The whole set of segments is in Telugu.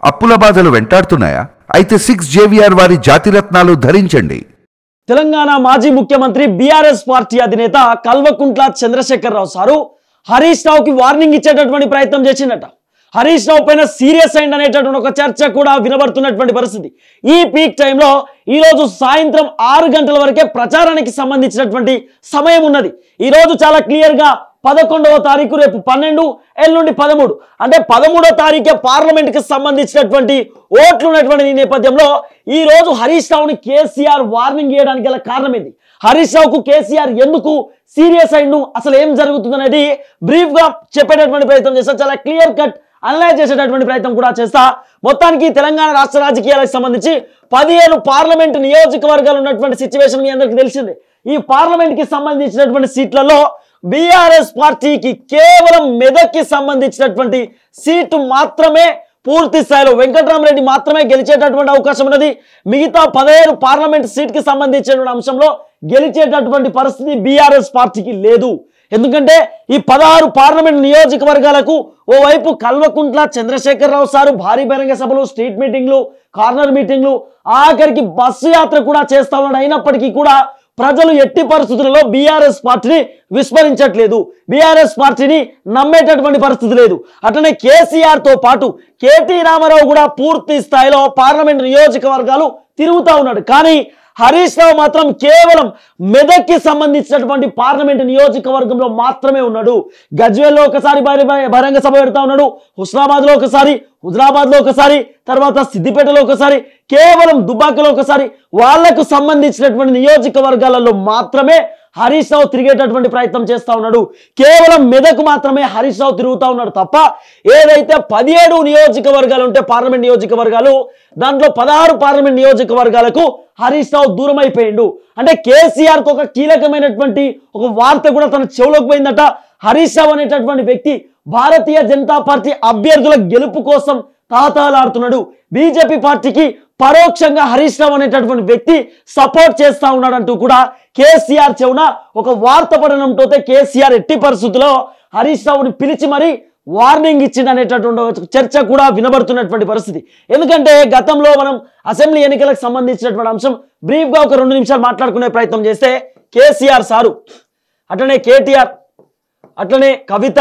అప్పుల బాధలు వెంటాడుతున్నాయా? అయితే 6JVR వారి జాతిరత్నాలు ధరించండి. తెలంగాణ మాజీ ముఖ్యమంత్రి బీఆర్ఎస్ పార్టీ అధినేత కల్వకుంట్ల చంద్రశేఖరరావు సారు హరీష్ రావుకి వార్నింగ్ ఇచ్చేటటువంటి ప్రయత్నం చేసిందట. హరీష్ రావు పైన సీరియస్ అయింది అనేటటువంటి ఒక చర్చ కూడా వినబడుతున్నటువంటి పరిస్థితి. ఈ పీక్ టైంలో ఈరోజు సాయంత్రం 6 గంటల వరకే ప్రచారానికి సంబంధించినటువంటి సమయం ఉన్నది. ఈరోజు చాలా క్లియర్గా 11వ తారీఖు, రేపు 12, ఎల్లుండి 13, అంటే 13వ తారీఖే పార్లమెంట్కి సంబంధించినటువంటి ఓట్లు ఉన్నటువంటి నేపథ్యంలో ఈ రోజు హరీష్ రావుని కేసీఆర్ వార్నింగ్ ఇవ్వడానికి గల కారణం ఏంది? హరీష్ రావుకు కేసీఆర్ ఎందుకు సీరియస్ అయిండు, అసలు ఏం జరుగుతుంది అనేది బ్రీఫ్ గా చెప్పేటటువంటి ప్రయత్నం చేస్తా. చాలా క్లియర్ కట్ అనలైజ్ చేసేటటువంటి ప్రయత్నం కూడా చేస్తా. మొత్తానికి తెలంగాణ రాష్ట్ర రాజకీయాలకు సంబంధించి 17 పార్లమెంట్ నియోజకవర్గాలు ఉన్నటువంటి సిచ్యువేషన్ మీ అందరికీ తెలిసిందే. ఈ పార్లమెంట్ కి సంబంధించినటువంటి సీట్లలో బీఆర్ఎస్ పార్టీకి కేవలం మెదక్కి సంబంధించినటువంటి సీటు మాత్రమే పూర్తి స్థాయిలో వెంకట్రామరెడ్డి మాత్రమే గెలిచేటటువంటి అవకాశం ఉన్నది. మిగతా 17 పార్లమెంట్ సీట్కి సంబంధించినటువంటి అంశంలో గెలిచేటటువంటి పరిస్థితి బీఆర్ఎస్ పార్టీకి లేదు. ఎందుకంటే ఈ 16 పార్లమెంట్ నియోజకవర్గాలకు ఓవైపు కల్వకుంట్ల చంద్రశేఖరరావు సారు భారీ బహిరంగ సభలు, స్ట్రీట్ మీటింగ్లు, కార్నర్ మీటింగ్లు, ఆఖరికి బస్సు యాత్ర కూడా చేస్తా ఉన్నాడు. అయినప్పటికీ కూడా ప్రజలు ఎట్టి పరిస్థితులలో బీఆర్ఎస్ పార్టీని విస్మరించట్లేదు, బీఆర్ఎస్ పార్టీని నమ్మేటటువంటి పరిస్థితి లేదు. అట్లనే కేసీఆర్ తో పాటు కేటీ రామారావు కూడా పూర్తి స్థాయిలో పార్లమెంట్ నియోజకవర్గాలు తిరుగుతా ఉన్నాడు. కానీ హరీష్ రావు మాత్రం కేవలం మెదక్కి సంబంధించినటువంటి పార్లమెంట్ నియోజకవర్గంలో మాత్రమే ఉన్నాడు. గజ్వేల్లో ఒకసారి బహిరంగ సభ పెడతా ఉన్నాడు, హుస్నాబాద్లో ఒకసారి, హుజరాబాద్లో ఒకసారి, తర్వాత సిద్దిపేటలో ఒకసారి, కేవలం దుబ్బాకలో ఒకసారి, వాళ్లకు సంబంధించినటువంటి నియోజకవర్గాలలో మాత్రమే హరీష్ రావు తిరిగేటటువంటి ప్రయత్నం చేస్తా ఉన్నాడు. కేవలం మెదక్ మాత్రమే హరీష్ రావు తిరుగుతా ఉన్నాడు తప్ప ఏదైతే 17 నియోజకవర్గాలు ఉంటే పార్లమెంట్ నియోజకవర్గాలు, దాంట్లో 16 పార్లమెంట్ నియోజకవర్గాలకు హరీష్ రావు దూరం అయిపోయిండు. అంటే కేసీఆర్ కు ఒక కీలకమైనటువంటి ఒక వార్త కూడా తన చెవులోకి పోయిందట. హరీష్ రావు అనేటటువంటి వ్యక్తి భారతీయ జనతా పార్టీ అభ్యర్థుల గెలుపు కోసం తాతాలాడుతున్నాడు. బీజేపీ పార్టీకి పరోక్షంగా హరీష్ రావు అనేటటువంటి వ్యక్తి సపోర్ట్ చేస్తా ఉన్నాడంటూ కూడా కేసీఆర్ చెవున ఒక వార్త పడడంతో కేసీఆర్ ఎట్టి పరిస్థితుల్లో హరీష్ రావుని పిలిచి మరీ వార్నింగ్ ఇచ్చింది అనేటటువంటి చర్చ కూడా వినబడుతున్నటువంటి పరిస్థితి. ఎందుకంటే గతంలో మనం అసెంబ్లీ ఎన్నికలకు సంబంధించినటువంటి అంశం బ్రీఫ్ గా ఒక 2 నిమిషాలు మాట్లాడుకునే ప్రయత్నం చేస్తే కేసీఆర్ సారు, అట్లనే కేటీఆర్, అట్లనే కవిత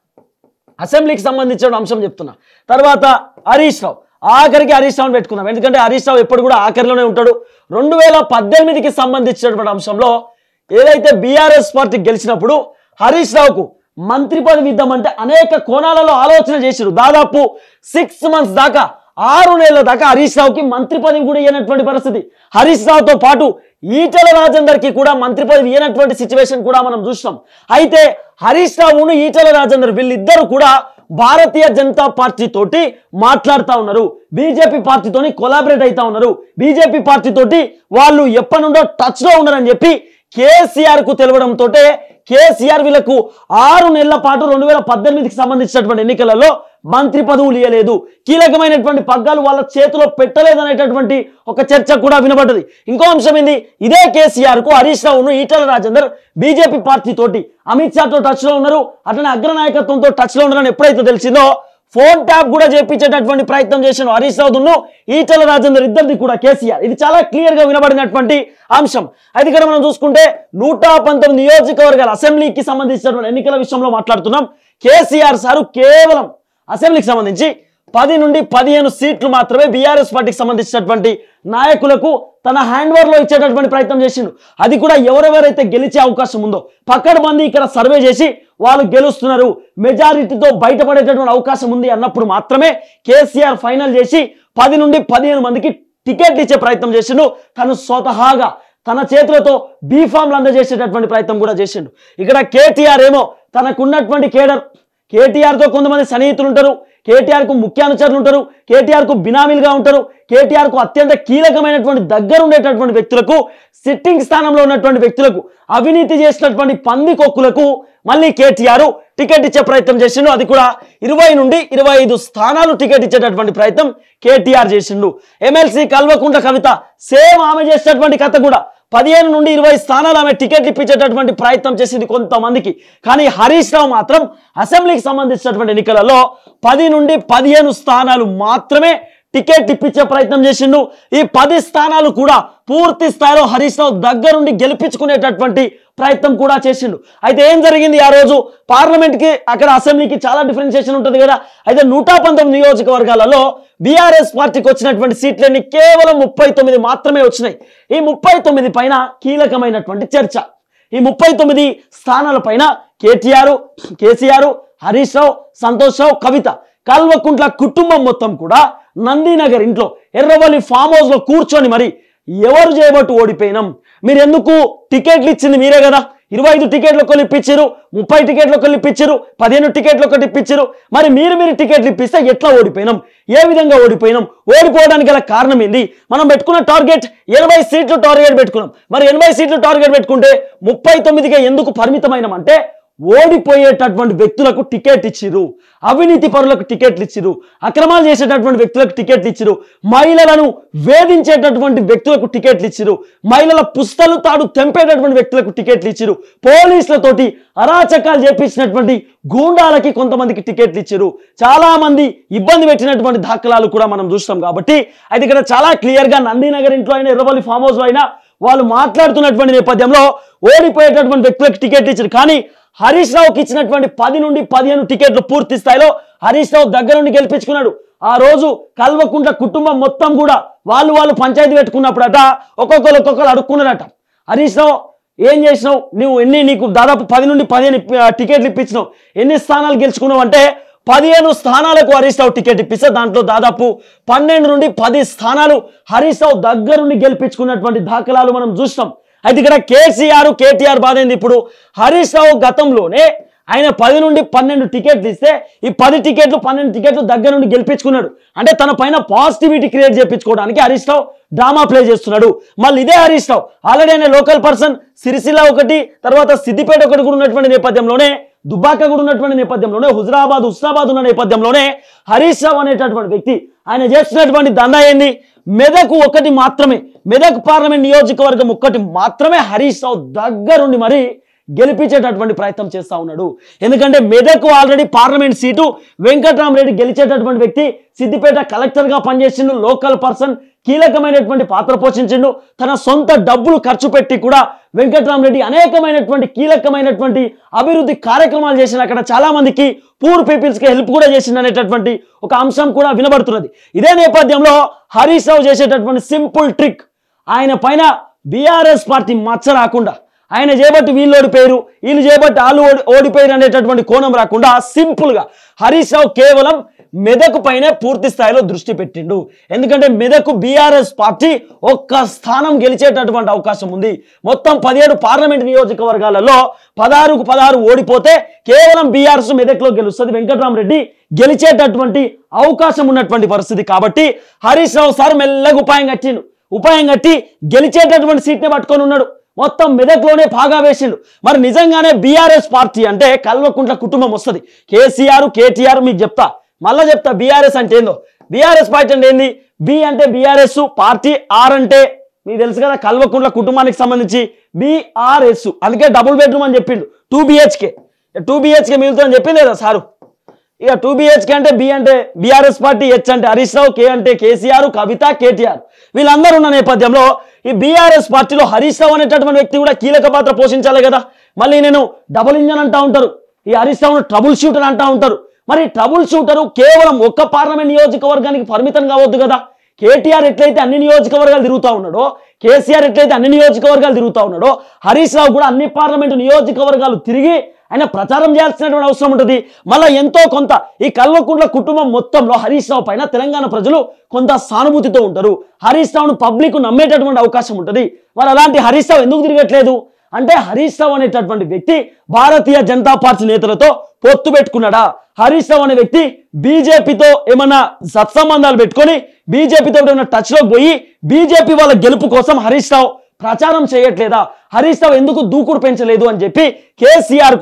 అసెంబ్లీకి సంబంధించిన అంశం చెప్తున్నా. తర్వాత హరీష్ రావు, ఆఖరికి హరీష్ రావుని పెట్టుకున్నాం. ఎందుకంటే హరీష్ రావు ఎప్పుడు కూడా ఆఖరిలోనే ఉంటాడు. 2018కి సంబంధించినటువంటి అంశంలో ఏదైతే బీఆర్ఎస్ పార్టీ గెలిచినప్పుడు హరీష్ రావుకు మంత్రి పదవి ఇద్దామంటే అనేక కోణాలలో ఆలోచన చేశారు. దాదాపు 6 మంత్స్ దాకా, 6 నెలల దాకా హరీష్ రావుకి మంత్రి పదవి కూడా ఇవ్వనటువంటి పరిస్థితి. హరీష్ రావుతో పాటు ఈటెల రాజేందర్కి కూడా మంత్రి పదవి ఇవ్వనటువంటి సిచ్యువేషన్ కూడా మనం చూసినాం. అయితే హరీష్ రావును ఈటెల రాజేందర్ వీళ్ళిద్దరు కూడా భారతీయ జనతా పార్టీ తోటి మాట్లాడుతూ ఉన్నారు, బీజేపీ పార్టీతోని కొలాబరేట్ అవుతా ఉన్నారు, బీజేపీ పార్టీ తోటి వాళ్ళు ఎప్పటి నుండో టచ్ లో ఉన్నారని చెప్పి కేసీఆర్ కు తెలవడంతో కేసీఆర్ వీళ్ళకు 6 నెలల పాటు 2018కి సంబంధించినటువంటి ఎన్నికలలో మంత్రి పదవులు ఇవ్వలేదు, కీలకమైనటువంటి పగ్గాలు వాళ్ళ చేతిలో పెట్టలేదనేటటువంటి ఒక చర్చ కూడా వినబడ్డది. ఇంకో అంశం ఏంది, ఇదే కేసీఆర్ కు హరీష్ రావును ఈటెల రాజేందర్ బీజేపీ పార్టీ తోటి అమిత్ షాతో టచ్ లో ఉన్నారు, అట్లనే అగ్రనాయకత్వంతో టచ్ లో ఉన్నారని ఎప్పుడైతే తెలిసిందో ఫోన్ ట్యాప్ కూడా చేపించేటటువంటి ప్రయత్నం చేసిన హరీష్ రావును ఈటెల రాజేందర్ ఇద్దరిది కూడా కేసీఆర్. ఇది చాలా క్లియర్ గా వినబడినటువంటి అంశం. అయితే ఇక్కడ మనం చూసుకుంటే 119 నియోజకవర్గాల అసెంబ్లీకి సంబంధించినటువంటి ఎన్నికల విషయంలో మాట్లాడుతున్నాం. కేసీఆర్ సారు కేవలం అసెంబ్లీకి సంబంధించి 10 నుండి 15 సీట్లు మాత్రమే బీఆర్ఎస్ పార్టీకి సంబంధించినటువంటి నాయకులకు తన హ్యాండ్ ఓవర్ లో ఇచ్చేటటువంటి ప్రయత్నం చేసిండు. అది కూడా ఎవరెవరైతే గెలిచే అవకాశం ఉందో పక్కన మంది ఇక్కడ సర్వే చేసి వాళ్ళు గెలుస్తున్నారు, మెజారిటీతో బయటపడేటటువంటి అవకాశం ఉంది అన్నప్పుడు మాత్రమే కేసీఆర్ ఫైనల్ చేసి 10 నుండి 15 మందికి టికెట్లు ఇచ్చే ప్రయత్నం చేసిండు. తను స్వతహాగా తన చేతులతో బీఫామ్లు అందజేసేటటువంటి ప్రయత్నం కూడా చేసిండు. ఇక్కడ కేటీఆర్ ఏమో తనకున్నటువంటి కేడర్, కేటీఆర్ తో కొంతమంది సన్నిహితులు ఉంటారు, కేటీఆర్ కు ముఖ్య అనుచరులు ఉంటారు, కేటీఆర్ కు బినామీలుగా ఉంటారు, కేటీఆర్ కు అత్యంత కీలకమైనటువంటి దగ్గర ఉండేటటువంటి వ్యక్తులకు, సిట్టింగ్ స్థానంలో ఉన్నటువంటి వ్యక్తులకు, అవినీతి చేసినటువంటి పందికొక్కులకు మళ్ళీ కేటీఆర్ టికెట్ ఇచ్చే ప్రయత్నం చేసిండు. అది కూడా 20 నుండి 25 స్థానాలు టికెట్ ఇచ్చేటటువంటి ప్రయత్నం కేటీఆర్ చేసిండు. ఎమ్మెల్సీ కల్వకుంట్ల కవిత సేమ్ ఆమె చేసినటువంటి కథ కూడా 15 నుండి 20 స్థానాలు ఆమె టికెట్లు ఇప్పించేటటువంటి ప్రయత్నం చేసింది కొంతమందికి. కానీ హరీష్ రావు మాత్రం అసెంబ్లీకి సంబంధించినటువంటి ఎన్నికలలో 10 నుండి 15 స్థానాలు మాత్రమే టికెట్ ఇప్పించే ప్రయత్నం చేసిండు. ఈ 10 స్థానాలు కూడా పూర్తి స్థాయిలో హరీష్ రావు దగ్గరుండి గెలిపించుకునేటటువంటి ప్రయత్నం కూడా చేసిండు. అయితే ఏం జరిగింది, ఆ రోజు పార్లమెంట్కి అక్కడ అసెంబ్లీకి చాలా డిఫరెన్షియేషన్ ఉంటుంది కదా. అయితే 119 నియోజకవర్గాలలో బీఆర్ఎస్ పార్టీకి వచ్చినటువంటి సీట్లన్నీ కేవలం 39 మాత్రమే వచ్చినాయి. ఈ 39 పైన కీలకమైనటువంటి చర్చ. ఈ 39 స్థానాల పైన కేసీఆర్, హరీష్ రావు, సంతోష్ రావు, కవిత, కల్వకుంట్ల కుటుంబం మొత్తం కూడా నందినగర్ ఇంట్లో ఎర్రవల్లి ఫామ్ హౌస్ లో కూర్చొని మరి ఎవరు చేయబట్టు ఓడిపోయినాం, మీరు ఎందుకు టికెట్లు ఇచ్చింది మీరే కదా, 25 టికెట్లు ఒకళ్ళు ఇప్పించారు, 30 టికెట్లు ఒకళ్ళు ఇప్పించారు, 15 టికెట్లు ఒకటి ఇప్పించారు, మరి మీరు టికెట్లు ఇప్పిస్తే ఎట్లా ఓడిపోయినాం, ఏ విధంగా ఓడిపోయినాం, ఓడిపోవడానికి గల కారణం ఏంది, మనం పెట్టుకున్న టార్గెట్ 80 సీట్లు టార్గెట్ పెట్టుకున్నాం, మరి 80 సీట్లు టార్గెట్ పెట్టుకుంటే 39గా ఎందుకు పరిమితమైనం అంటే ఓడిపోయేటటువంటి వ్యక్తులకు టికెట్ ఇచ్చిరు, అవినీతి పరులకు టికెట్లు ఇచ్చిరు, అక్రమాలు చేసేటటువంటి వ్యక్తులకు టికెట్లు ఇచ్చిరు, మహిళలను వేధించేటటువంటి వ్యక్తులకు టికెట్లు ఇచ్చిరు, మహిళల పుస్తలు తాడు తెంపేటటువంటి వ్యక్తులకు టికెట్లు ఇచ్చిరు, పోలీసులతోటి అరాచకాలు చేపించినటువంటి గూండాలకి కొంతమందికి టికెట్లు ఇచ్చిరు, చాలా మంది ఇబ్బంది పెట్టినటువంటి దాఖలాలు కూడా మనం చూస్తాం. కాబట్టి అయితే ఇక్కడ చాలా క్లియర్గా నందినగర్ ఇంట్లో అయినా ఎర్రవల్లి ఫామ్ హౌస్ లో అయినా వాళ్ళు మాట్లాడుతున్నటువంటి నేపథ్యంలో ఓడిపోయేటటువంటి వ్యక్తులకు టికెట్లు ఇచ్చారు. కానీ హరీష్ రావుకి ఇచ్చినటువంటి 10 నుండి 15 టికెట్లు పూర్తి స్థాయిలో హరీష్ రావు దగ్గర నుండి గెలిపించుకున్నాడు. ఆ రోజు కల్వకుంట్ల కుటుంబం మొత్తం కూడా వాళ్ళు పంచాయతీ పెట్టుకున్నప్పుడట ఒక్కొక్కరు అడుక్కున్నారట, హరీష్ రావు ఏం చేసినావు, నీకు దాదాపు 10 నుండి 15 టికెట్లు ఇప్పించినావు, ఎన్ని స్థానాలు గెలుచుకున్నావు అంటే 15 స్థానాలకు హరీష్ రావు టికెట్ ఇప్పిస్తే దాంట్లో దాదాపు 12 నుండి 10 స్థానాలు హరీష్ రావు దగ్గరుండి గెలిపించుకున్నటువంటి దాఖలాలు మనం చూస్తాం. అయితే ఇక్కడ కేటీఆర్ బాధ ఏంది, ఇప్పుడు హరీష్ రావు గతంలోనే ఆయన 10 నుండి 12 టికెట్లు ఇస్తే ఈ 10 టికెట్లు 12 టికెట్లు దగ్గర నుండి గెలిపించుకున్నాడు. అంటే తన పైన పాజిటివిటీ క్రియేట్ చేయించుకోవడానికి హరీష్ రావు డ్రామా ప్లే చేస్తున్నాడు. మళ్ళీ ఇదే హరీష్ రావు ఆల్రెడీ ఆయన లోకల్ పర్సన్, సిరిసిల్ల ఒకటి, తర్వాత సిద్దిపేట ఒకటి కూడా ఉన్నటువంటి నేపథ్యంలోనే, దుబ్బాక కూడా ఉన్నటువంటి నేపథ్యంలోనే, హుజరాబాద్ ఉన్న నేపథ్యంలోనే హరీష్ రావు అనేటటువంటి వ్యక్తి ఆయన చేస్తున్నటువంటి దందా ఏంది, మెదక్ ఒకటి మాత్రమే, మెదక్ పార్లమెంట్ నియోజకవర్గం ఒక్కటి మాత్రమే హరీష్ రావు దగ్గరుండి మరి గెలిపించేటటువంటి ప్రయత్నం చేస్తా ఉన్నాడు. ఎందుకంటే Medak already parliament seat Venkatrami Reddy గెలిచేటటువంటి వ్యక్తి, సిద్దిపేట కలెక్టర్గా పనిచేసిండు, లోకల్ పర్సన్, కీలకమైనటువంటి పాత్ర పోషించిండు, తన సొంత డబ్బులు ఖర్చు పెట్టి కూడా వెంకట్రామరెడ్డి అనేకమైనటువంటి కీలకమైనటువంటి అభివృద్ధి కార్యక్రమాలు చేసిన, అక్కడ చాలా మందికి పూర్ పీపుల్స్కి హెల్ప్ కూడా చేసిండు అనేటటువంటి ఒక అంశం కూడా వినబడుతున్నది. ఇదే నేపథ్యంలో హరీష్ రావు చేసేటటువంటి సింపుల్ ట్రిక్, ఆయన పైన బీఆర్ఎస్ పార్టీ మచ్చ రాకుండా, ఆయన చేయబట్టి వీళ్ళు ఓడిపోయారు, వీళ్ళు చేయబట్టి వాళ్ళు ఓడిపోయారు అనేటటువంటి కోణం రాకుండా సింపుల్గా హరీష్ రావు కేవలం మెదక్ పైనే పూర్తి స్థాయిలో దృష్టి పెట్టిండు. ఎందుకంటే మెదక్ బీఆర్ఎస్ పార్టీ ఒక్క స్థానం గెలిచేటటువంటి అవకాశం ఉంది. మొత్తం 17 పార్లమెంట్ నియోజకవర్గాలలో 16కు 16 ఓడిపోతే కేవలం బీఆర్ఎస్ మెదక్లో గెలుస్తుంది, వెంకట్రామరెడ్డి గెలిచేటటువంటి అవకాశం ఉన్నటువంటి పరిస్థితి. కాబట్టి హరీష్ రావు సార్ మెల్లగా ఉపాయం కట్టి గెలిచేటటువంటి సీట్నే పట్టుకొని ఉన్నాడు, మొత్తం మెదక్లోనే పాగా వేసిండు. మరి నిజంగానే బీఆర్ఎస్ పార్టీ అంటే కల్వకుంట్ల కుటుంబం వస్తుంది, కేటీఆర్ మీకు చెప్తా, మళ్ళా చెప్తా బీఆర్ఎస్ అంటే ఏందో. బీఆర్ఎస్ పార్టీ అంటే ఏంది, బి అంటే బీఆర్ఎస్ పార్టీ, ఆర్ అంటే మీకు తెలుసు కదా కల్వకుంట్ల కుటుంబానికి సంబంధించి బీఆర్ఎస్, అందుకే డబుల్ బెడ్రూమ్ అని చెప్పిండు, 2 BHK మిగులుతుందని చెప్పింది కదా సారు. ఇక 2 BHK అంటే బి అంటే బీఆర్ఎస్ పార్టీ, హెచ్ అంటే హరీష్ రావు, కే అంటే కేసీఆర్, కవిత, కేటీఆర్ వీళ్ళందరూ ఉన్న నేపథ్యంలో ఈ బీఆర్ఎస్ పార్టీలో హరీష్ రావు అనేటటువంటి వ్యక్తి కూడా కీలక పాత్ర పోషించాలి కదా. మళ్ళీ నేను డబుల్ ఇంజన్ అంటా ఉంటారు, ఈ హరీష్ రావును ట్రబుల్ షూటర్ అంటా ఉంటారు. మరి ట్రబుల్ షూటరు కేవలం ఒక్క పార్లమెంట్ నియోజకవర్గానికి పరిమితం కావద్దు కదా. కేటీఆర్ ఎట్లయితే అన్ని నియోజకవర్గాలు తిరుగుతూ ఉన్నాడో, కేసీఆర్ ఎట్లయితే అన్ని నియోజకవర్గాలు తిరుగుతూ ఉన్నాడో, హరీష్ రావు కూడా అన్ని పార్లమెంటు నియోజకవర్గాలు తిరిగి ఆయన ప్రచారం చేయాల్సినటువంటి అవసరం ఉంటుంది. మళ్ళీ ఎంతో కొంత ఈ కల్వకుంట్ల కుటుంబం మొత్తంలో హరీష్ రావు పైన తెలంగాణ ప్రజలు కొంత సానుభూతితో ఉంటారు, హరీష్ రావును పబ్లిక్ నమ్మేటటువంటి అవకాశం ఉంటుంది. మరి అలాంటి హరీష్ రావు ఎందుకు తిరగట్లేదు అంటే, హరీష్ రావు అనేటటువంటి వ్యక్తి భారతీయ జనతా పార్టీ నేతలతో పొత్తు పెట్టుకున్నాడా, హరీష్ రావు అనే వ్యక్తి బీజేపీతో ఏమన్నా సత్సంబంధాలు పెట్టుకొని బీజేపీతో ఏమైనా టచ్లోకి పోయి బీజేపీ వాళ్ళ గెలుపు కోసం హరీష్ రావు ప్రచారం చేయట్లేదా, హరీష్ రావు ఎందుకు దూకుడు పెంచలేదు అని చెప్పి కేసీఆర్ కూడా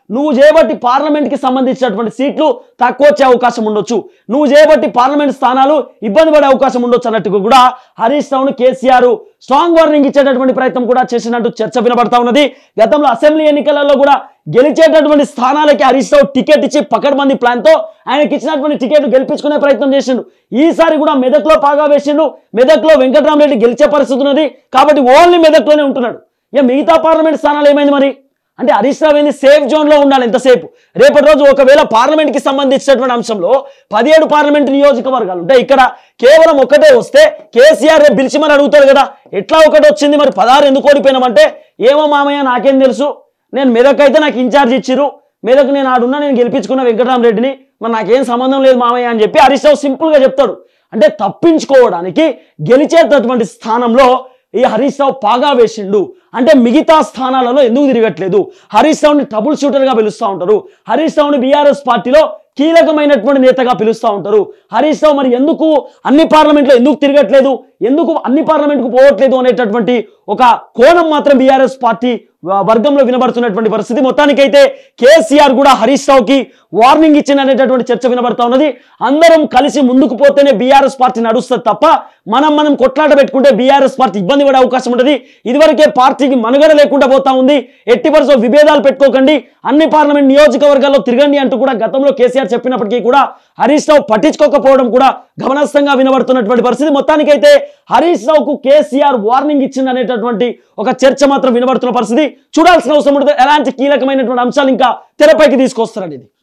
నువ్వు చేయబట్టి పార్లమెంట్కి సంబంధించినటువంటి సీట్లు తక్కువ వచ్చే అవకాశం ఉండొచ్చు, నువ్వు చేయబట్టి పార్లమెంట్ స్థానాలు ఇబ్బంది పడే అవకాశం ఉండొచ్చు అన్నట్టుగా కూడా హరీష్ రావును కేసీఆర్ స్ట్రాంగ్ వార్నింగ్ ఇచ్చేటటువంటి ప్రయత్నం కూడా చేసినట్టు చర్చ వినబడతా ఉన్నది. గతంలో అసెంబ్లీ ఎన్నికలలో కూడా గెలిచేటటువంటి స్థానాలకి హరీష్ రావు టికెట్ ఇచ్చి పకడ్బందీ ప్లాన్తో ఆయనకి ఇచ్చినటువంటి టికెట్ గెలిపించుకునే ప్రయత్నం చేసిండు. ఈసారి కూడా మెదక్లో పాగా వేసిండు. మెదక్లో వెంకటరామరెడ్డి గెలిచే పరిస్థితి ఉన్నది కాబట్టి ఓన్లీ మెదక్లోనే ఉంటున్నాడు. ఇక మిగతా పార్లమెంట్ స్థానాలు ఏమైంది మరి అంటే హరీష్ రావు ఏంది సేఫ్ జోన్లో ఉండాలి ఎంతసేపు. రేపటి రోజు ఒకవేళ పార్లమెంట్కి సంబంధించినటువంటి అంశంలో 17 పార్లమెంట్ నియోజకవర్గాలు ఉంటాయి. ఇక్కడ కేవలం ఒకటే వస్తే కేసీఆర్ రేపు పిలిచి మరి అడుగుతాడు కదా ఎట్లా ఒకటి వచ్చింది మరి 16 ఎందుకు ఓడిపోయినామంటే ఏమో మామయ్య నాకేం తెలుసు, నేను మెదక్ అయితే నాకు ఇన్ఛార్జ్ ఇచ్చిర్రు, మెదక్ నేను ఆడున్నా నేను గెలిపించుకున్న వెంకటరామరెడ్డిని, మరి నాకేం సంబంధం లేదు మామయ్య అని చెప్పి హరీష్ రావు సింపుల్గా చెప్తాడు. అంటే తప్పించుకోవడానికి గెలిచేటటువంటి స్థానంలో ఈ హరీష్ రావు పాగా వేసిండు. అంటే మిగతా స్థానాలలో ఎందుకు తిరగట్లేదు, హరీష్ రావుని ట్రబుల్ షూటర్గా పిలుస్తూ ఉంటారు, హరీష్ రావుని బీఆర్ఎస్ పార్టీలో కీలకమైనటువంటి నేతగా పిలుస్తూ ఉంటారు. హరీష్ రావు మరి ఎందుకు అన్ని పార్లమెంట్లో ఎందుకు తిరగట్లేదు, ఎందుకు అన్ని పార్లమెంట్కు పోవట్లేదు అనేటటువంటి ఒక కోణం మాత్రం బీఆర్ఎస్ పార్టీ వర్గంలో వినబడుతున్నటువంటి పరిస్థితి. మొత్తానికైతే కేసీఆర్ కూడా హరీష్ రావుకి వార్నింగ్ ఇచ్చిందనేటటువంటి చర్చ వినబడతా ఉన్నది. అందరం కలిసి ముందుకు పోతేనే బీఆర్ఎస్ పార్టీ నడుస్తుంది తప్ప మనం కొట్లాట పెట్టుకుంటే బీఆర్ఎస్ పార్టీ ఇబ్బంది పడే అవకాశం ఉంటుంది. ఇదివరకే పార్టీకి మనుగడ లేకుండా పోతా ఉంది. ఎట్టి పరిస్థితుల్లో విభేదాలు పెట్టుకోకండి, అన్ని పార్లమెంట్ నియోజకవర్గాల్లో తిరగండి అంటూ కూడా గతంలో కేసీఆర్ చెప్పినప్పటికీ కూడా హరీష్ రావు పట్టించుకోకపోవడం కూడా గమనాస్తంగా వినబడుతున్నటువంటి పరిస్థితి. మొత్తానికైతే హరీష్ రావుకు కేసీఆర్ వార్నింగ్ ఇచ్చింది అనేటటువంటి ఒక చర్చ మాత్రం వినబడుతున్న పరిస్థితి. చూడాల్సిన అవసరం ఉంటుంది ఎలాంటి కీలకమైనటువంటి అంశాలు ఇంకా తెరపైకి తీసుకొస్తారనేది.